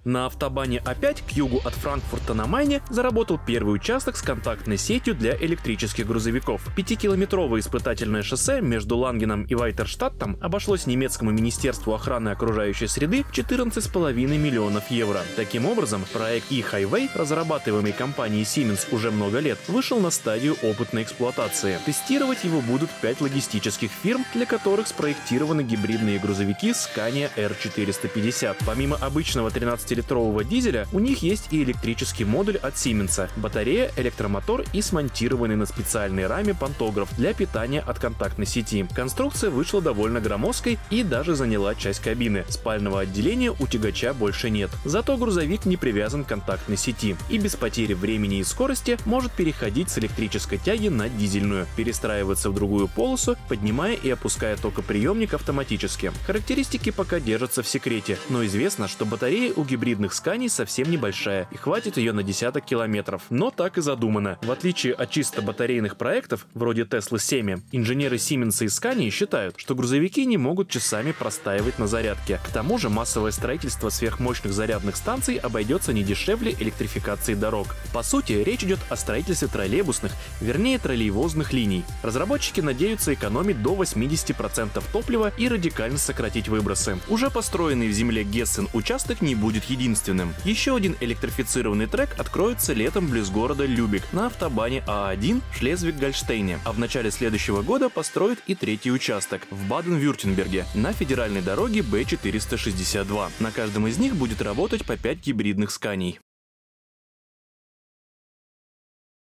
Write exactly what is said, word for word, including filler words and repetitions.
На автобане А пять к югу от Франкфурта на Майне заработал первый участок с контактной сетью для электрических грузовиков. Пятикилометровое испытательное шоссе между Лангеном и Вайтерштаттом обошлось немецкому Министерству охраны окружающей среды в четырнадцать с половиной миллионов евро. Таким образом, проект E-Highway, разрабатываемый компанией Siemens уже много лет, вышел на стадию опытной эксплуатации. Тестировать его будут пять логистических фирм, для которых спроектированы гибридные грузовики Scania эр четыреста пятьдесят. Помимо обычного тринадцатилитрового дизеля, у них есть и электрический модуль от Siemens, батарея, электромотор и смонтированный на специальной раме пантограф для питания от контактной сети. Конструкция вышла довольно громоздкой и даже заняла часть кабины. Спального отделения у тягача больше нет. Зато грузовик не привязан к контактной сети и без потери времени и скорости может переходить с электрической тяги на дизельную, перестраиваться в другую полосу, поднимая и опуская токоприемник автоматически. Характеристики пока держатся в секрете, но известно, что батарея у гибридных Scania совсем небольшая и хватит ее на десяток километров. Но так и задумано. В отличие от чисто батарейных проектов, вроде Tesla семь, инженеры Siemens и Scania считают, что грузовики не могут часами простаивать на зарядке. К тому же массовое строительство сверхмощных зарядных станций обойдется не дешевле электрификации дорог. По сути, речь идет о строительстве троллейбусных, вернее троллейвозных линий. Разработчики надеются экономить до восьмидесяти процентов топлива и радикально сократить выбросы. Уже построенный в земле Гессен участок не будет единственным. Еще один электрифицированный трек откроется летом близ города Любек на автобане А один в Шлезвиг-Гольштейне, а в начале следующего года построят и третий участок в Баден-Вюртемберге на федеральной дороге Б четыреста шестьдесят два. На каждом из них будет работать по пять гибридных Scania.